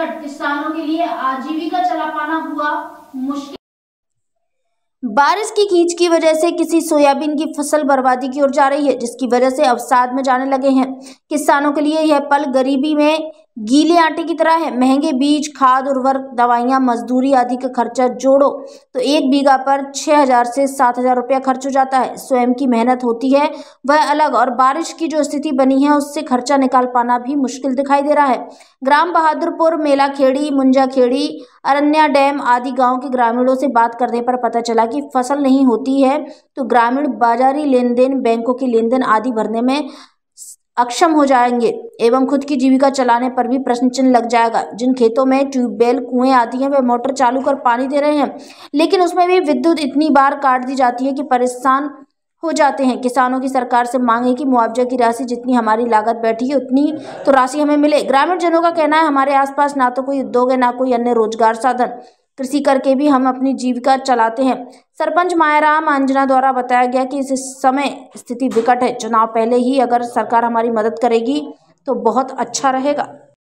विकट, किसानों के लिए आजीविका चला पाना हुआ मुश्किल। बारिश की कीच की वजह से किसी सोयाबीन की फसल बर्बादी की ओर जा रही है, जिसकी वजह से अवसाद में जाने लगे हैं किसानों के लिए। यह पल गरीबी में गीले आटे की तरह है। महंगे बीज, खाद, उर्वरक, दवाइयां, मजदूरी आदि का खर्चा जोड़ो तो 1 बीघा पर 6,000 से 7,000 रुपया खर्च हो जाता है। स्वयं की मेहनत होती है वह अलग, और बारिश की जो स्थिति बनी है उससे खर्चा निकाल पाना भी मुश्किल दिखाई दे रहा है। ग्राम बहादुरपुर, मेलाखेड़ी, मुंजाखेड़ी, अरन्या डैम आदि गांव के ग्रामीणों से बात करने पर पता चला कि फसल नहीं होती है तो ग्रामीण बाजारी लेन देन, बैंकों की लेन देन आदि भरने में अक्षम हो जाएंगे एवं खुद की जीविका चलाने पर भी प्रश्न चिन्ह लग जाएगा। जिन खेतों में ट्यूबवेल, कुएं आदि हैं वे मोटर चालू कर पानी दे रहे हैं, लेकिन उसमें भी विद्युत इतनी बार काट दी जाती है कि परेशान हो जाते हैं। किसानों की सरकार से मांग है कि मुआवजा की राशि जितनी हमारी लागत बैठी है उतनी तो राशि हमें मिले। ग्रामीण जनों का कहना है हमारे आसपास ना तो कोई उद्योग है, ना कोई अन्य रोजगार साधन। कृषि करके भी हम अपनी जीविका चलाते हैं। सरपंच मायाराम अंजना द्वारा बताया गया कि इस समय स्थिति विकट है। चुनाव पहले ही अगर सरकार हमारी मदद करेगी तो बहुत अच्छा रहेगा।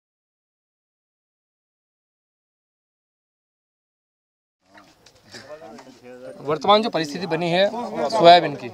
वर्तमान जो परिस्थिति बनी है सोयाबीन की,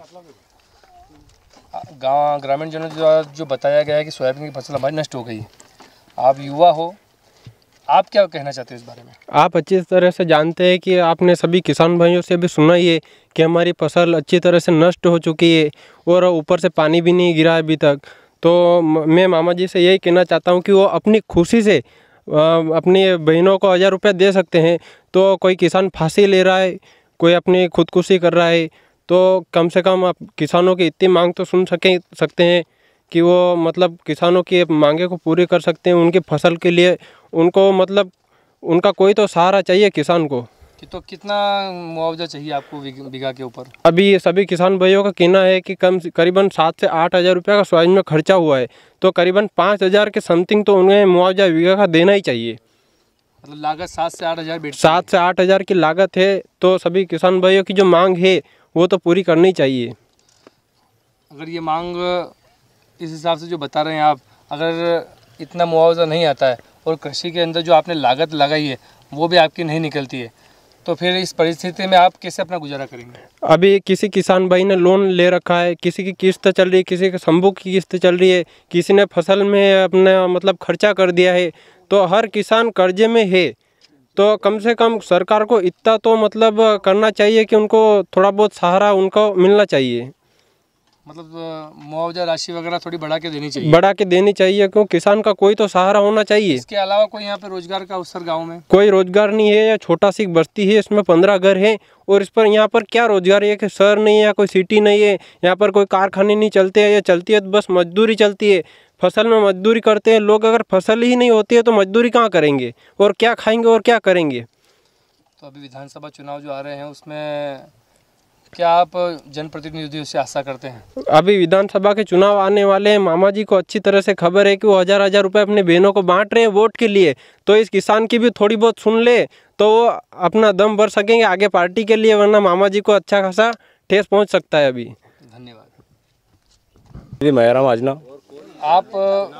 गाँव ग्रामीण जनों द्वारा जो बताया गया है कि सोयाबीन की फसल हमारी नष्ट हो गई। आप युवा हो, आप क्या कहना चाहते हैं इस बारे में? आप अच्छी तरह से जानते हैं कि आपने सभी किसान भाइयों से भी सुना ही है कि हमारी फसल अच्छी तरह से नष्ट हो चुकी है और ऊपर से पानी भी नहीं गिरा अभी तक। तो मैं मामा जी से यही कहना चाहता हूं कि वो अपनी खुशी से अपनी बहनों को 1,000 रुपया दे सकते हैं। तो कोई किसान फांसी ले रहा है, कोई अपनी खुदकुशी कर रहा है, तो कम से कम आप किसानों की इतनी मांग तो सुन सकते हैं कि वो मतलब किसानों की मांगे को पूरी कर सकते हैं। उनकी फसल के लिए उनको मतलब उनका कोई तो सहारा चाहिए किसान को। तो कितना मुआवजा चाहिए आपको बीघा के ऊपर? अभी सभी किसान भाइयों का कहना है कि करीबन 7 से 8,000 रुपये का सोयाबीन में खर्चा हुआ है, तो करीबन 5,000 के समथिंग तो उन्हें मुआवजा बीघा का देना ही चाहिए। मतलब लागत 7 से 8,000 7 से 8,000 की लागत है, तो सभी किसान भाइयों की जो मांग है वो तो पूरी करनी चाहिए। अगर ये मांग इस हिसाब से जो बता रहे हैं आप, अगर इतना मुआवजा नहीं आता है और कृषि के अंदर जो आपने लागत लगाई है वो भी आपकी नहीं निकलती है, तो फिर इस परिस्थिति में आप कैसे अपना गुजारा करेंगे? अभी किसी किसान भाई ने लोन ले रखा है, किसी की किस्त चल रही है, किसी के शंभू की किस्त चल रही है, किसी ने फसल में अपना मतलब खर्चा कर दिया है, तो हर किसान कर्जे में है। तो कम से कम सरकार को इतना तो मतलब करना चाहिए कि उनको थोड़ा बहुत सहारा उनको मिलना चाहिए। मतलब मुआवजा राशि वगैरह थोड़ी बढ़ा के देनी चाहिए, क्योंकि किसान का कोई तो सहारा होना चाहिए। इसके अलावा कोई यहाँ पे रोजगार का अवसर गांव में? कोई रोजगार नहीं है। या छोटा सी बस्ती है, इसमें 15 घर हैं और इस पर यहाँ पर क्या रोजगार है कि शहर नहीं है या कोई सिटी नहीं है, यहाँ पर कोई कारखाने नहीं चलते हैं, या चलती है तो बस मजदूरी चलती है। फसल में मजदूरी करते हैं लोग। अगर फसल ही नहीं होती है तो मजदूरी कहाँ करेंगे और क्या खाएंगे और क्या करेंगे? तो अभी विधानसभा चुनाव जो आ रहे हैं उसमें क्या आप जनप्रतिनिधियों से आशा करते हैं? अभी विधानसभा के चुनाव आने वाले हैं। मामा जी को अच्छी तरह से खबर है कि वो 1,000 रुपये अपने बहनों को बांट रहे हैं वोट के लिए, तो इस किसान की भी थोड़ी बहुत सुन ले तो वो अपना दम भर सकेंगे आगे पार्टी के लिए, वरना मामा जी को अच्छा खासा ठेस पहुंच सकता है। अभी धन्यवाद। जी मायाराम अंजना। आप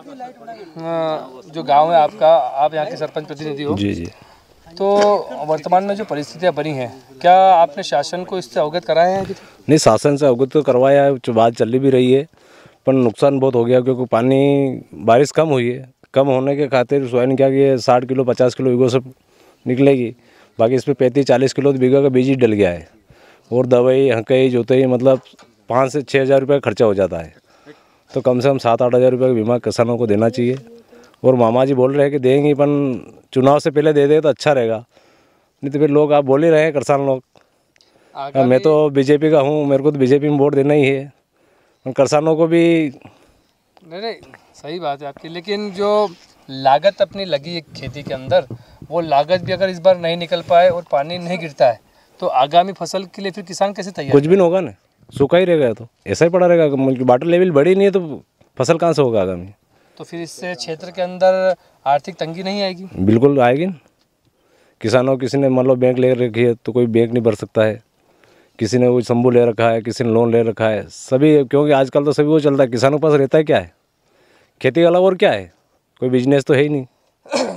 जो गाँव है आपका, आप यहाँ के सरपंच प्रतिनिधि हो? जी जी। तो वर्तमान में जो परिस्थितियाँ बनी हैं, क्या आपने शासन को इससे अवगत कराया है? नहीं, शासन से अवगत तो करवाया है, जो बात चल भी रही है, पर नुकसान बहुत हो गया क्योंकि बारिश कम हुई है। कम होने के खातिर सोयाबीन क्या कि 60 किलो 50 किलो बीघों से निकलेगी, बाकी इस पर 35-40 किलो बीघा का बीज ही डल गया है। और दवाई, हंकई, जोतई मतलब 5 से 6,000 रुपये खर्चा हो जाता है। तो कम से कम 7-8 हज़ार रुपये का बीमा किसानों को देना चाहिए। और मामा जी बोल रहे हैं कि देंगे, पर चुनाव से पहले दे दे तो अच्छा रहेगा, नहीं तो फिर लोग आप बोल ही रहे हैं किसान लोग। मैं तो बीजेपी का हूँ, मेरे को तो बीजेपी में वोट देना ही है, किसानों को भी। नहीं, सही बात है आपकी, लेकिन जो लागत अपनी लगी है खेती के अंदर, वो लागत भी अगर इस बार नहीं निकल पाए और पानी नहीं गिरता है तो आगामी फसल के लिए फिर किसान कैसे तैयार? कुछ भी नहीं होगा ना, सूखा ही रहेगा, तो ऐसा ही पड़ा रहेगा। वाटर लेवल बढ़ी नहीं है तो फसल कहाँ से होगा आगामी? तो फिर इससे क्षेत्र के अंदर आर्थिक तंगी नहीं आएगी? बिल्कुल आएगी ना। किसानों, किसी ने मान लो बैंक ले रखी है तो कोई बैंक नहीं भर सकता है, किसी ने वो शंभू ले रखा है, किसी ने लोन ले रखा है, सभी। क्योंकि आजकल तो सभी वो चलता है, किसानों के पास रहता है क्या है? खेती के अलावा और क्या है? कोई बिजनेस तो है ही नहीं। तो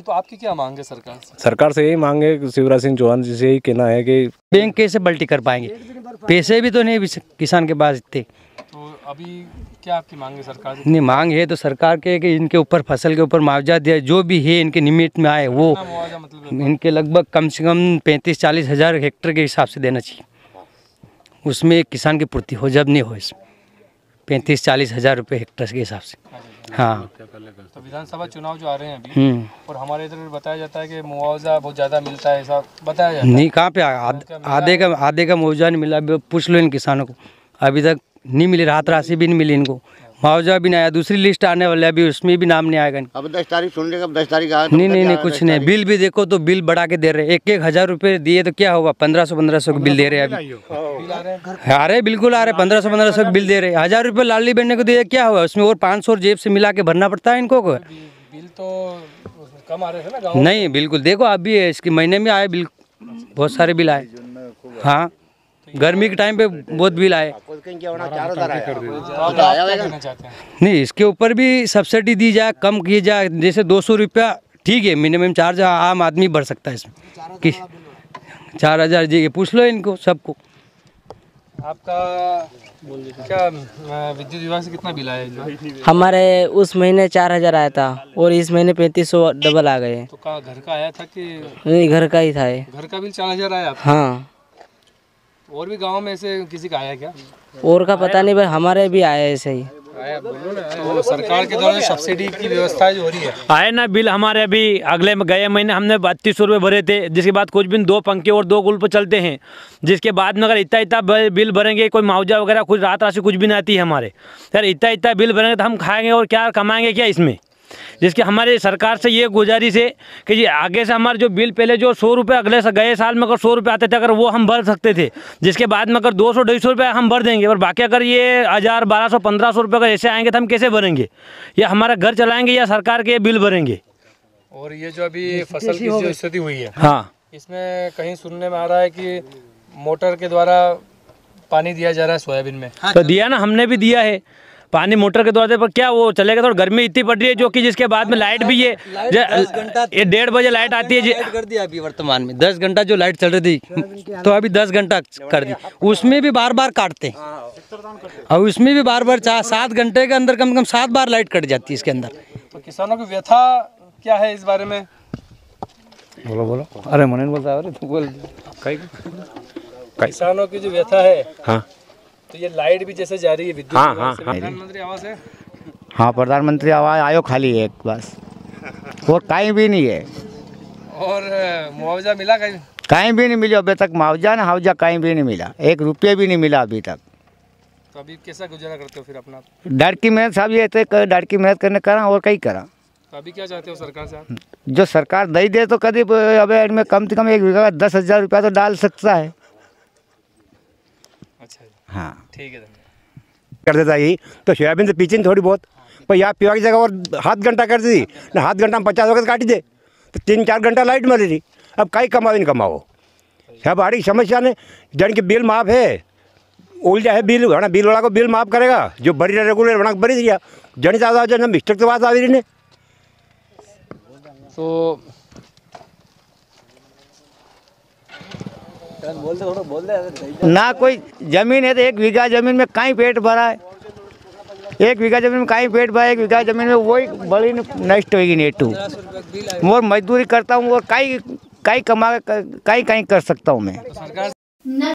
तो आपकी क्या मांग है सरकार से? सरकार से यही मांग है कि शिवराज सिंह चौहान जी से यही कहना है कि बैंक कैसे पलटी कर पाएंगे, पैसे भी तो नहीं किसान के पास इतने। तो अभी क्या आपकी मांग है सरकार से? इतनी मांग है तो सरकार के कि इनके ऊपर फसल के ऊपर मुआवजा दिया, जो भी है इनके निमित्त में आए वो मुआवजा मतलब इनके लगभग कम से कम 35-40 हज़ार हेक्टेयर के हिसाब से देना चाहिए। उसमें किसान की पूर्ति हो, जब नहीं हो इसमें 35-40 हज़ार रुपये हेक्टेयर के हिसाब से। हाँ, तो विधानसभा चुनाव जो आ रहे हैं अभी, और हमारे इधर बताया जाता है कि मुआवजा बहुत ज़्यादा मिलता है, ऐसा बताया जाता है। नहीं, कहाँ पे आधे का मुआवजा नहीं मिला। अभी पूछ लो इन किसानों को, अभी तक नहीं मिली, राहत राशि भी नहीं मिली इनको, मुआवजा भी नहीं आया। दूसरी लिस्ट आने वाले अभी उसमें भी नाम नहीं आएगा। अब 10 तारीख सुन लेगा, 10 तारीख आया नहीं कुछ नहीं। बिल भी देखो तो बिल बढ़ा के दे रहे, 1-1 हज़ार रुपये दिए तो क्या होगा, 1500 का बिल दे रहे हैं अभी। आ रहे, बिल्कुल आ रहे, 1500 का बिल दे रहे। 1000 रुपये लाली बहने को दिए, क्या हुआ उसमें, और 500 जेब से मिला के भरना पड़ता है इनको। बिल तो कम आ रहे थे ना गाँव? नहीं, बिल्कुल देखो अभी इसके महीने में आए बिल, बहुत सारे बिल आए। हाँ, गर्मी के टाइम पे बहुत बिल आए। नहीं, इसके ऊपर भी सब्सिडी दी जाए, कम की जाए, जैसे 200 रुपया ठीक है मिनिमम चार्ज, आम आदमी भर सकता है इसमें कि 4000 जी, पूछ लो इनको सबको। आपका क्या विद्युत विभाग से कितना बिल आया? हमारे उस महीने 4000 आया था और इस महीने 3500 डबल आ गए। तो का घर का आया था कि? नहीं, घर का ही था ये। घर का बिल 4000 आया आपका? हाँ। और भी गांव में ऐसे किसी का आया क्या? और का पता नहीं, पर हमारे भी आया ऐसे ही। तो सरकार के द्वारा सब्सिडी की व्यवस्था जो हो रही है, आए ना बिल हमारे अभी गए महीने हमने 3200 रुपये भरे थे, जिसके बाद कुछ दिन 2 पंखे और 2 गुल्प चलते हैं, जिसके बाद में अगर इतना बिल भरेंगे, कोई मुआवजा वगैरह कुछ राहत राशि कुछ भी नहीं आती है हमारे। यार इतना बिल भरेंगे तो हम खाएंगे और क्या कमाएंगे क्या इसमें। जिसकी हमारे सरकार से ये गुजारिश है कि जी आगे से हमारे जो बिल पहले जो 100 रुपये अगले गए साल में अगर 100 रुपये आते थे, अगर वो हम भर सकते थे, जिसके बाद में अगर 200-250 रुपये हम भर देंगे, और बाकी अगर ये 1000, 1200, 1500 रुपये अगर ऐसे आएंगे तो हम कैसे भरेंगे? या हमारा घर चलाएंगे या सरकार के बिल भरेंगे? और ये जो अभी फसल की जो स्थिति हुई है, हाँ, इसमें कहीं सुनने में आ रहा है कि मोटर के द्वारा पानी दिया जा रहा है सोयाबीन में। तो दिया ना, हमने भी दिया है पानी मोटर के द्वारा, पर क्या वो चलेगा? थोड़ा गर्मी इतनी पड़ रही है, जो कि जिसके बाद में लाइट भी है, ये 1:30 बजे लाइट आती है जी। कर दिया अभी वर्तमान में 10 घंटा जो लाइट चल रही थी, तो अभी 10 घंटा कर दी। उसमें भी बार कटते हैं, और उसमें भी बार 7 घंटे के अंदर कम से कम 7 बार लाइट कट जाती है इसके अंदर। तो किसानों की व्यथा क्या है इस बारे में? बोलो। अरे मन बोलता है, तू बोल। किसानों की जो व्यथा है, हाँ, तो ये लाइट भी जैसे जा रही है विद्युत विभाग से, प्रधानमंत्री आवास है? हाँ, प्रधानमंत्री आवास आयो खाली है एक बस, और कहीं भी नहीं है। और मुआवजा मिला कहीं भी नहीं मिला अभी तक, मुआवजा कहीं भी नहीं मिला, 1 रुपये भी नहीं मिला अभी तक। तो अभी कैसा गुजारा करते हो फिर अपना? डर की मेहनत सब ये थे, डर की मेहनत करने करा और कहीं करा। तो अभी क्या चाहते हो सरकार से आप? जो सरकार दे दे तो कभी अबे इनमें कम से कम 1 बीघा का 10,000 रुपया तो डाल सकता है। अच्छा, हाँ, ठीक है, कर देता यही तो सोयाबीन से पीछे थोड़ी बहुत, पर यहाँ पीवा की जगह और 7 घंटा कर दी ना, 7 घंटा में 50 वक्त काटी दे तो 3-4 घंटा लाइट मर रही। अब कहीं कमाओ नहीं कमाओ, सब बड़ी समस्या ने। जन की बिल माफ़ है, उल्टा है बिल है ना, बिल वाला को बिल माफ़ करेगा, जो बड़ी रेगुलर बना बड़ी दिया जन ज़्यादा जन मिस्टेक तो बात आ रही ने। तो ना कोई ज़मीन है तो 1 बीघा ज़मीन में कहीं पेट भरा है, 1 बीघा ज़मीन में कहीं पेट भरा है, 1 बीघा ज़मीन में वही बड़ी नष्ट होगी नेटू। और मजदूरी करता हूँ और कहीं कमा कहीं कर सकता हूँ मैं।